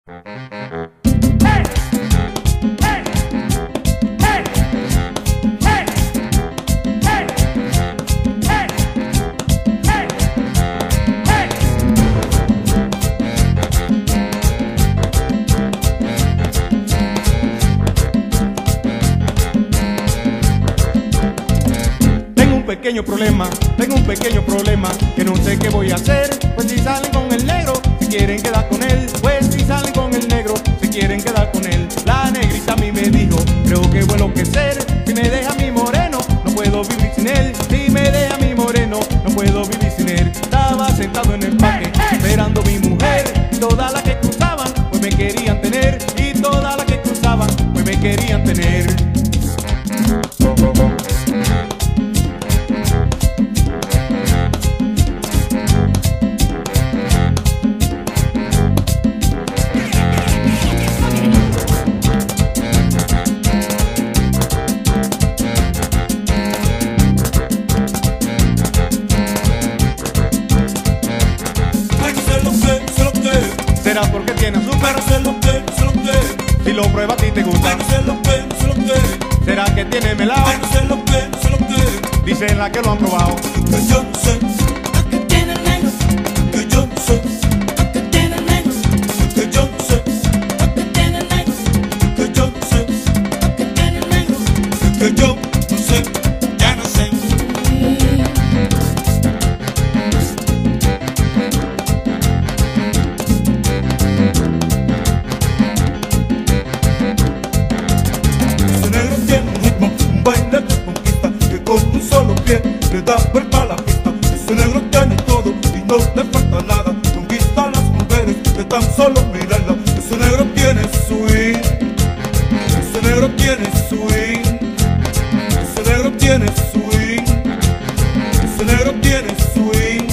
Tengo un pequeño problema, que no sé qué voy a hacer. Pues si salen con el negro, si quieren quedar con él. Pues si salen con el negro, si quieren quedar con él. La negrita a mí me dijo, creo que voy a enloquecer. Si me deja mi moreno, no puedo vivir sin él. Si me deja mi moreno, no puedo vivir sin él. Estaba sentado en el parque, esperando a mi mujer. Y todas las que cruzaban, pues me querían tener. Y todas las que cruzaban, pues me querían tener. ¿Será porque tiene azúcar? Sé lo que. Si lo prueba a ti te gusta. Sé lo que. ¿Será que tiene melao? Sé lo que. Dicen la que lo han probado. Que yo no sé. Lo que tiene el negro. Que yo no sé. Lo que tiene el negro. Que yo no sé. Lo que tiene el negro. Que yo no sé. Lo que tiene el negro. Que yo no sé. Ya no sé. Ese negro tiene un ritmo, un baile que conquista, que con un solo pie le da vuelta a la pista. Ese negro tiene todo y no le falta nada. Conquista a las mujeres de tan solo mirarla. Ese negro tiene swing. Ese negro tiene swing. Ese negro tiene swing. Ese negro tiene swing.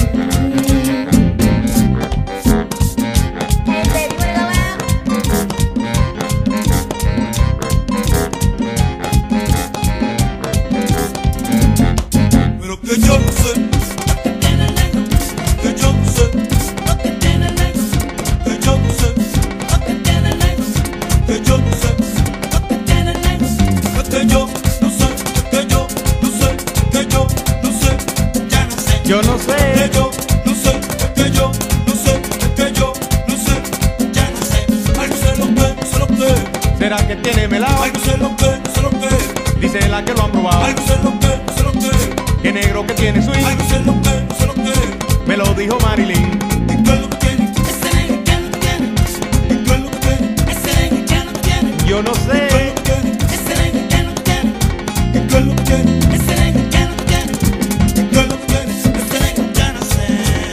Pero que yo no sé. Lo que tiene el negro. Que yo no sé. Lo que tiene el negro. Que yo no sé. Lo que tiene el negro. Que yo no sé. Lo que tiene el negro. Que yo no sé. Que yo no sé. Que yo no sé. Ya no sé. Yo no Que sé. yo no sé. Que yo no sé. Que yo no sé. Ya no sé. Ay, no sé lo que. Sé lo que. ¿Será que tiene melao? Ay, no sé lo que. Sé lo que. Dicen la que lo han probado. Ay, no sé lo que. Sé lo que. Que negro que tiene swing. Ay, no sé lo que. Sé lo que. Me lo dijo Marilyn. ¿Y qué es lo que tiene? Ese negro ya no tiene. ¿Y qué es lo que tiene? Ese negro ya no tiene. Yo no ¿Y qué es sé. lo que tiene? Ese negro ya no tiene. ¿Y qué es lo que tiene? Ese negro ya no tiene. ¿Y qué es lo que tiene? Ese negro ya no sé.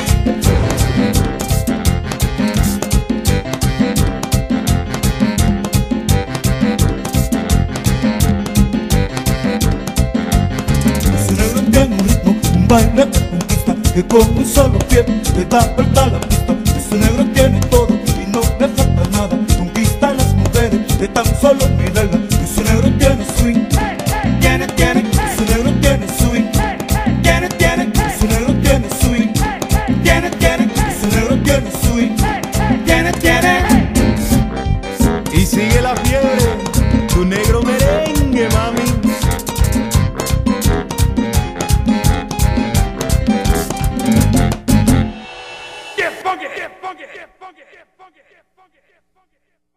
Ese negro tiene un ritmo, un baile que conquista, que con un solo pie le da vuelta a la pista. Ese negro tiene todo y no le falta nada. Conquista a las mujeres de tan solo mirarla. Ese negro tiene swing. Ese negro tiene swing. Ese negro tiene swing. Ese negro tiene swing. Y sigue la fiebre. Tu negro merengue, mami. Get funky, get funky, get funky, get funky, get funky, get funky.